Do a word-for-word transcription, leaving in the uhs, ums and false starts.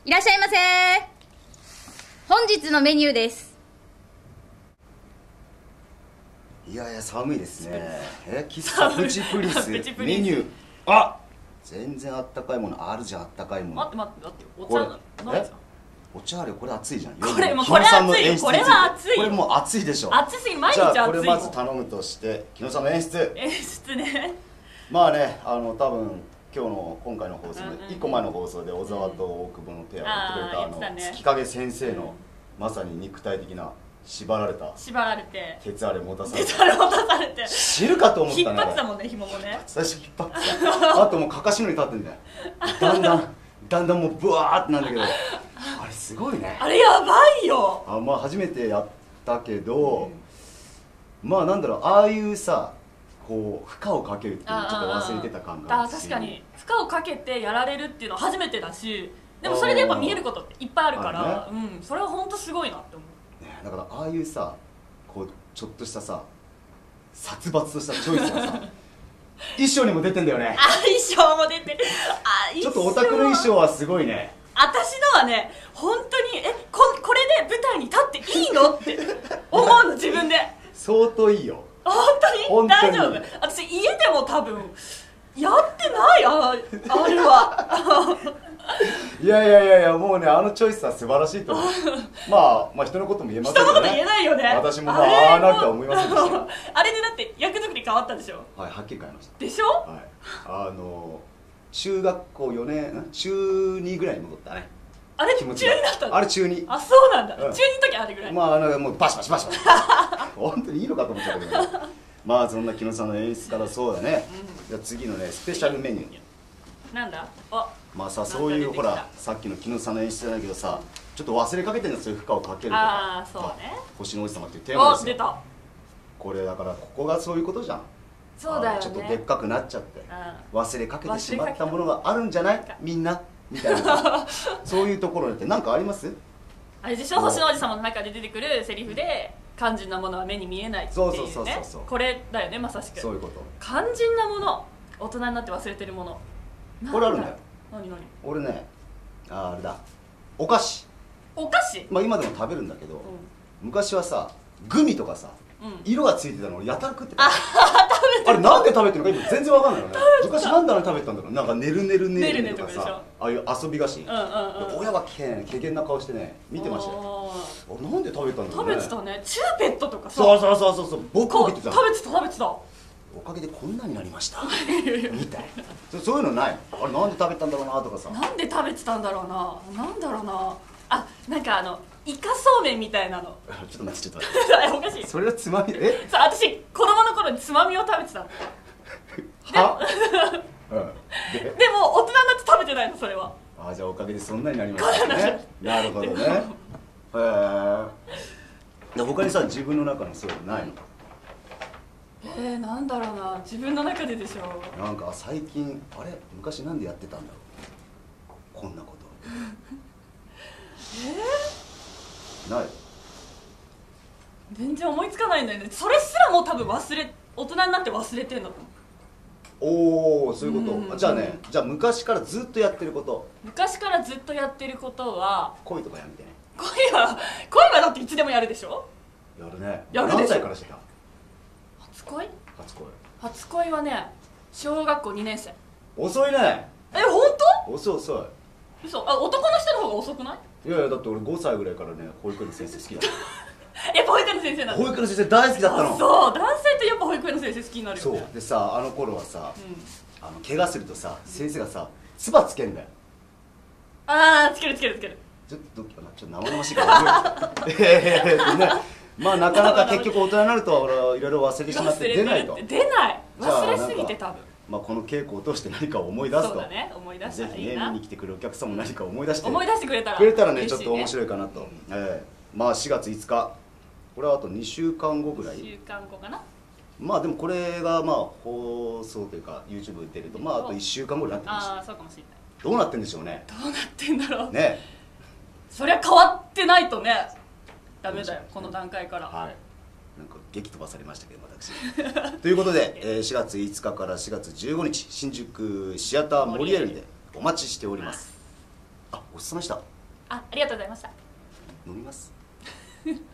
いらっしゃいませ。本日のメニューです。 いやいや寒いですね。え喫茶プチプリスメニュー、あ、全然あったかいものあるじゃん。あったかいもの。 待って待って待って、お茶ないですか？ お茶あるよ。これ熱いじゃん。 これもうこれ熱いよ。これは熱いよ。 これもう熱いでしょ。 熱すぎ、毎日熱いもん。 じゃあこれまず頼むとして、木野さんの演出。 演出ね。 まあね、あの多分今日の今回の放送でいっこまえの放送で小沢と大久保のペアをやってくれたあの月影先生のまさに肉体的な縛られた縛られて鉄あれ持たされて鉄あれ持たされて知るかと思ったね。 引っ張ってたもんね、紐もね。 最初引っ張ってた。あともうかかしのに立ってんだよ。だんだんだんだんもうブワーってなんだけど、あれすごいね。 あれやばいよ。 あ、まあ初めてやったけど、うん、まあなんだろう、ああいうさこう負荷をかけるっていうのをちょっと忘れてた感があるし。 あ、確かに負荷をかけてやられるっていうのは初めてだし、でもそれでやっぱ見えることっていっぱいあるから、ね、うん、それは本当すごいなって思う、 ね、だからああいうさこうちょっとしたさ殺伐としたチョイスがさ衣装にも出てんだよね。 あ、衣装も出てる。あ、 ちょっとオタクの衣装はすごいね。 私のはね、本当にえ こ, これで舞台に立っていいのって思うの、自分で。 相当いいよ。 本当に大丈夫。私家でも多分やってないああれはいやいやいやいや、もうね、あのチョイスは素晴らしいと思う。まあまあ人のことも言えませんけどね。 人のこと言えないよね。 私もまあああなるとは思いませんでした。 あれでだって役作り変わったでしょ。 はい、はっきり変えました。 でしょ。 はい、あの中学校よねん中にぐらいに戻ったね。 あれ中にだったの？ あれ中に。 あ、そうなんだ、 うん、 中にの時あれぐらい。 まああのもうバシバシバシバシ本当にいいのかと思っちゃったけど、ね、まあそんな木野さんの演出からそうだね、うん、じゃあ次のねスペシャルメニューなんだ。あ、 まあさ、そういうほらさっきの木野さんの演出じゃないけどさ、ちょっと忘れかけてるんですよ、負荷をかけるとか。 ああ、そうね、 星の王子様っていうテーマですよ。 出た。 これだからここがそういうことじゃん。 そうだよね。 ちょっとでっかくなっちゃって忘れかけてしまったものがあるんじゃないみんなみたいなそういうところって何かあります？ あれでしょ、星の王子様の中で出てくるセリフで肝心なものは目に見えないっていうね。 そうそうそうそうそう、 これだよね、まさしく。 そういうこと。 肝心なもの、大人になって忘れてるもの。 これあるんだよ。 何何？ 俺ね、ああれだ、お菓子。 お菓子？ まあ今でも食べるんだけど、うん、昔はさグミとかさ、うん、色がついてたのをやたら食ってた。 あ, あれなんで食べてるのか今全然わかんないよね。昔なんであれ食べてたんだろう。なんかねるねるねるねとかさ、ああいう遊び菓子、うんうんうん、親はけけげんな顔してね見てましたよ。あ、なんで食べたんだろうね。 食べてたね。チューペットとかさ。 そうそうそうそうそう、僕も食べてた。 食べてた食べてた。 おかげでこんなになりましたみたいな。そういうのない？あれなんで食べたんだろうなとかさ。 なんで食べてたんだろうな。なんだろうな。あ、なんかあのイカそうめんみたいなの。 ちょっと待ってちょっと待っておかしい。 それはつまみ？え、 そう、私子供の頃につまみを食べてたの。はでも大人になって食べてないの、それは。 あ、じゃあおかげでそんなになりましたね。なるほどね。へえ。他にさ自分の中のそういうのないの？ えー、なんだろうな、自分の中ででしょ。 なんか最近あれ昔なんでやってたんだろうこんなこと。えー、ない。 全然思いつかないんだよね。それすらも多分忘れ、大人になって忘れてんだと思う。 おお、そういうこと。じゃあね、じゃあ昔からずっとやってること。 昔からずっとやってることは恋とかやめてね。 恋は恋はだっていつでもやるでしょ。 やるね。 やるでしょ。 何歳からしてた？ 初恋？ 初恋。 初恋はね、小学校にねん生。 遅いね。 え、本当？ 遅い遅い。 嘘。あ、男の人の方が遅くない？ いやいや、だって俺ごさいぐらいからね保育園の先生好きだったやっぱ保育園の先生なの？ 保育園の先生大好きだったの。 そう、男性ってやっぱ保育園の先生好きになるよね。 そうでさ、あの頃はさ、うん、あの怪我するとさ先生がさ唾つけんだよ。 ああ、つけるつけるつける。 ちょっとちょっと生々しいからええーね、まあなかなか結局大人になると俺はいろいろ忘れてしまって出ないと。 出ない。忘れすぎて多分。 まあこの稽古を通して何かを思い出すと。 そうだね、思い出したらいいな。 ぜひね見に来てくるお客さんも何か思い出して思い出してくれたらくれたらねちょっと面白いかなと。ええ、まあしがついつか、これはあとにしゅうかんごぐらい。 にしゅうかんごかな。 まあでもこれがまあ放送というか ユーチューブ で出るとまああといっしゅうかんごになってました。 ああ、そうかもしれない。 どうなってんでしょうね。 どうなってんだろうね。 そりゃ変わってないとねダメだよ、この段階から。 はい、なんか激飛ばされましたけど私ということで、えー、しがついつかからしがつじゅうごにち新宿シアターモリエルでお待ちしております。 あ、おすすめした。 あ、ありがとうございました。 飲みます